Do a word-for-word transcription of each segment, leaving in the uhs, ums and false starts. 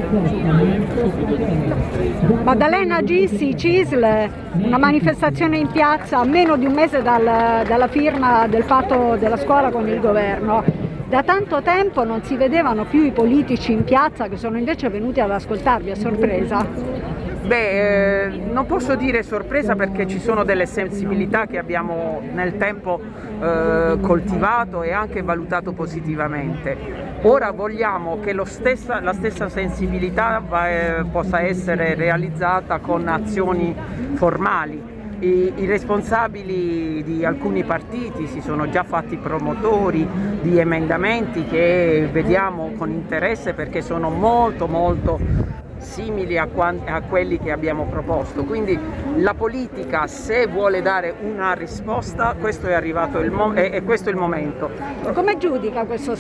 Maddalena Gissi, C I S L, una manifestazione in piazza a meno di un mese dal, dalla firma del patto della scuola con il governo. Da tanto tempo non si vedevano più i politici in piazza, che sono invece venuti ad ascoltarvi, a sorpresa. Beh, eh, non posso dire sorpresa perché ci sono delle sensibilità che abbiamo nel tempo eh, coltivato e anche valutato positivamente. Ora vogliamo che lo stessa, la stessa sensibilità va, eh, possa essere realizzata con azioni formali. I, I responsabili di alcuni partiti si sono già fatti promotori di emendamenti che vediamo con interesse perché sono molto molto simili a, a quelli che abbiamo proposto. Quindi la politica, se vuole dare una risposta, questo è arrivato il mo e questo è il momento. Come giudica questo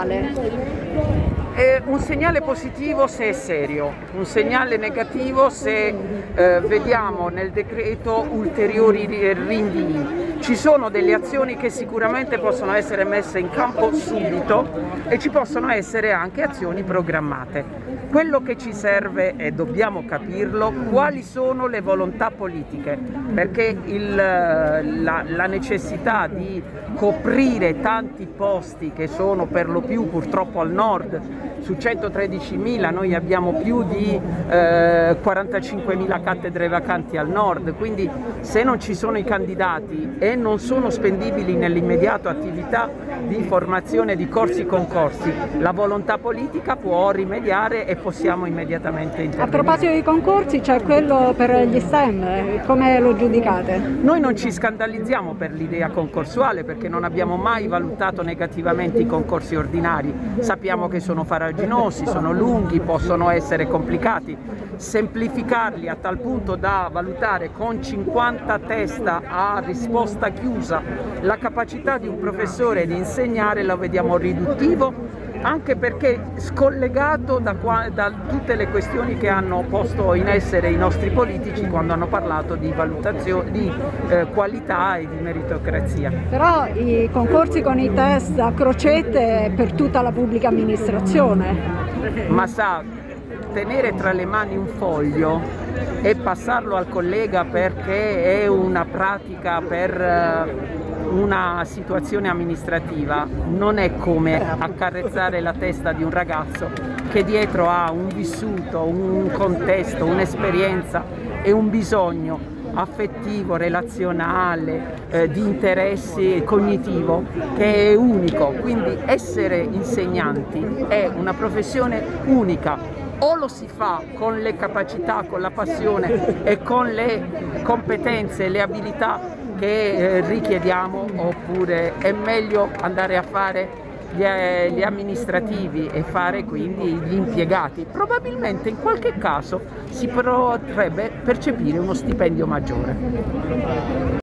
segnale? È un segnale positivo se è serio, un segnale negativo se eh, vediamo nel decreto ulteriori rinvii. Ci sono delle azioni che sicuramente possono essere messe in campo subito e ci possono essere anche azioni programmate. Quello che ci serve, e dobbiamo capirlo, quali sono le volontà politiche, perché il, la, la necessità di coprire tanti posti che sono per lo più purtroppo al nord, su centotredicimila noi abbiamo più di eh, quarantacinquemila cattedre vacanti al nord, quindi se non ci sono i candidati e non sono spendibili nell'immediato attività di formazione di corsi concorsi, la volontà politica può rimediare e possiamo immediatamente intervenire. A proposito dei concorsi, c'è quello per gli STEM, come lo giudicate? Noi non ci scandalizziamo per l'idea concorsuale perché non abbiamo mai valutato negativamente i concorsi ordinari, sappiamo che sono farraginosi, sono lunghi, possono essere complicati. Semplificarli a tal punto da valutare con cinquanta testa a risposta chiusa la capacità di un professore di insegnare la vediamo riduttivo, anche perché scollegato da, qua, da tutte le questioni che hanno posto in essere i nostri politici quando hanno parlato di valutazione, di eh, qualità e di meritocrazia. Però i concorsi con i test a crocette per tutta la pubblica amministrazione. Ma sa, tenere tra le mani un foglio e passarlo al collega perché è una pratica per una situazione amministrativa non è come accarezzare la testa di un ragazzo che dietro ha un vissuto, un contesto, un'esperienza e un bisogno affettivo, relazionale, eh, di interessi cognitivo che è unico. Quindi essere insegnanti è una professione unica. O lo si fa con le capacità, con la passione e con le competenze, le abilità che eh, richiediamo, oppure è meglio andare a fare gli, eh, gli amministrativi e fare quindi gli impiegati. Probabilmente in qualche caso si potrebbe percepire uno stipendio maggiore.